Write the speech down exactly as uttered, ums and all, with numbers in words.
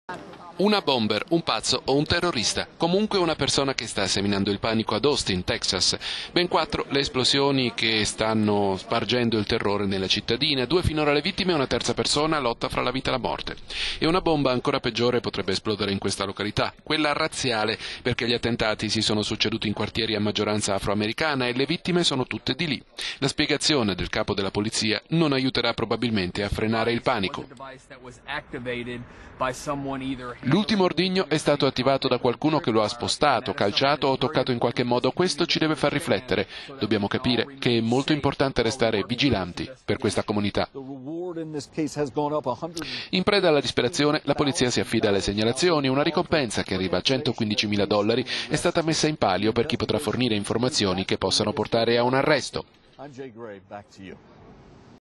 Una bomber, un pazzo o un terrorista, comunque una persona che sta seminando il panico ad Austin, Texas. Ben quattro le esplosioni che stanno spargendo il terrore nella cittadina, due finora le vittime e una terza persona lotta fra la vita e la morte. E una bomba ancora peggiore potrebbe esplodere in questa località, quella razziale, perché gli attentati si sono succeduti in quartieri a maggioranza afroamericana e le vittime sono tutte di lì. La spiegazione del capo della polizia non aiuterà probabilmente a frenare il panico. L'ultimo ordigno è stato attivato da qualcuno che lo ha spostato, calciato o toccato in qualche modo. Questo ci deve far riflettere. Dobbiamo capire che è molto importante restare vigilanti per questa comunità. In preda alla disperazione, la polizia si affida alle segnalazioni. Una ricompensa che arriva a centoquindicimila dollari è stata messa in palio per chi potrà fornire informazioni che possano portare a un arresto.